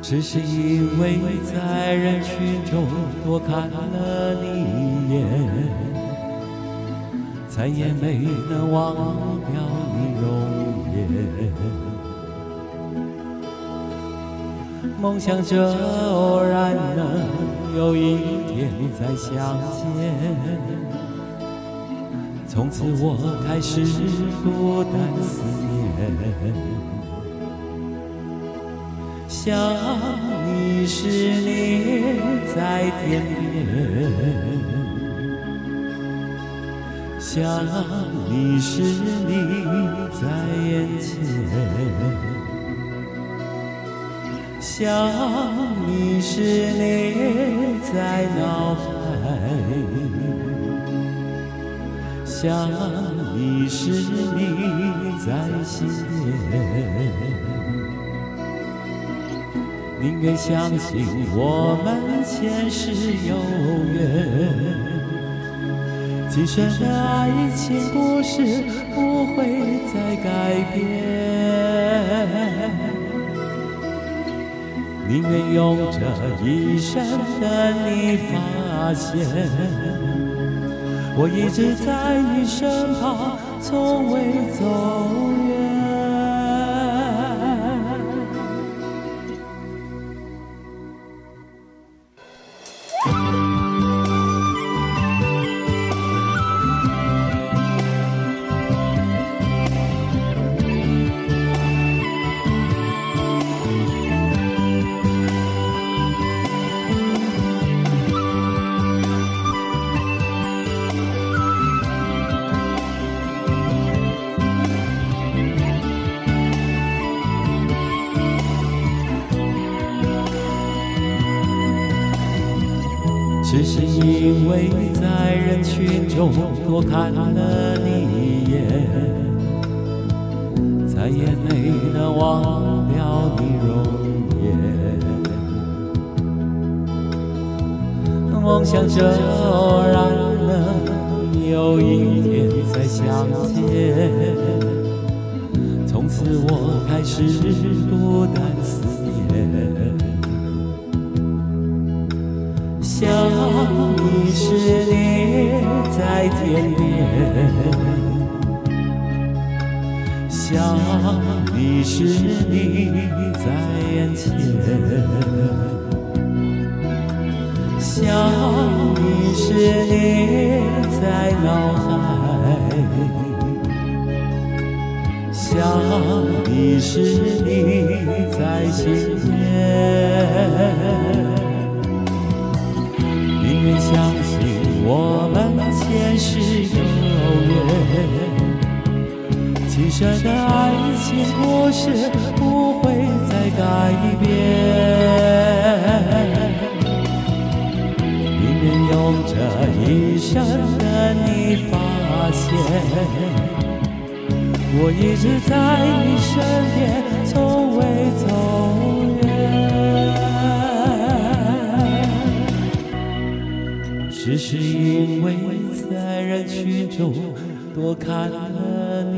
只是因为在人群中多看了你一眼，再也没能忘掉你容颜。梦想着偶然能有一天再相见，从此我开始孤单思念。想你时你在天边，想你时你在眼前，想你时你在脑海，想你时你在心间。宁愿相信我们前世有缘，今生的爱情故事不会再改变。宁愿用这一生等你发现，我一直在你身旁，从未走远。只是因为在人群中多看了你一眼，再也没能忘掉你容颜。梦想着偶然能有一天再相见，从此我开始孤单思念。想你时你在天边，想你时你在眼前，想你时你在脑海，想你时你在心间。宁愿相信我们前世有缘，今生的爱情故事不会再改变。宁愿用这一生等你发现，我一直在你身边，从未走远。只是因为在人群中多看了